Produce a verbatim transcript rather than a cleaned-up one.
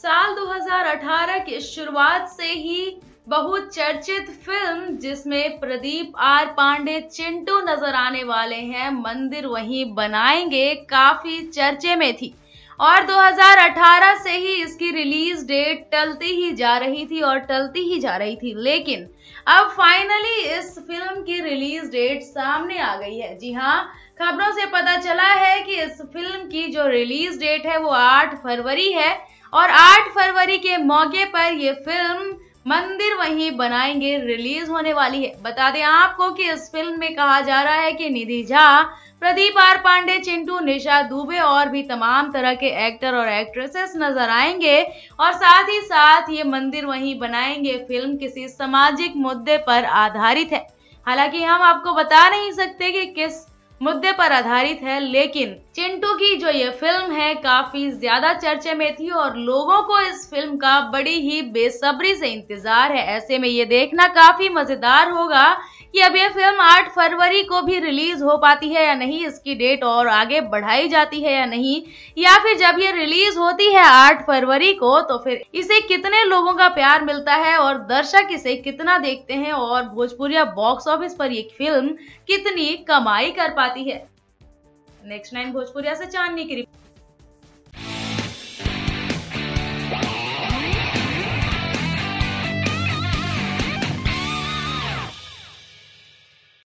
साल दो हज़ार अठारह की शुरुआत से ही बहुत चर्चित फिल्म जिसमें प्रदीप आर पांडे चिंटू नजर आने वाले हैं, मंदिर वहीं बनाएंगे, काफी चर्चे में थी और दो हज़ार अठारह से ही इसकी रिलीज डेट टलती ही जा रही थी और टलती ही जा रही थी। लेकिन अब फाइनली इस फिल्म की रिलीज डेट सामने आ गई है। जी हाँ, खबरों से पता चला है कि इस फिल्म की जो रिलीज डेट है वो आठ फरवरी है और आठ फरवरी के मौके पर ये फिल्म मंदिर वहीं बनाएंगे रिलीज होने वाली है। बता दें आपको कि इस फिल्म में कहा जा रहा है कि निधि झा, प्रदीप आर पांडे, चिंटू, निशा दुबे और भी तमाम तरह के एक्टर और एक्ट्रेसेस नजर आएंगे और साथ ही साथ ये मंदिर वहीं बनाएंगे फिल्म किसी सामाजिक मुद्दे पर आधारित है। हालांकि हम आपको बता नहीं सकते कि किस मुद्दे पर आधारित है, लेकिन चिंटू की जो ये फिल्म है काफी ज्यादा चर्चे में थी और लोगों को इस फिल्म का बड़ी ही बेसब्री से इंतजार है। ऐसे में ये देखना काफी मजेदार होगा कि अब ये फिल्म आठ फरवरी को भी रिलीज हो पाती है या नहीं, इसकी डेट और आगे बढ़ाई जाती है या नहीं, या फिर जब ये रिलीज होती है आठ फरवरी को तो फिर इसे कितने लोगों का प्यार मिलता है और दर्शक इसे कितना देखते हैं और भोजपुरिया बॉक्स ऑफिस पर ये फिल्म कितनी कमाई कर पाती है। नेक्स्ट नाइन भोजपुरिया से चांदनी की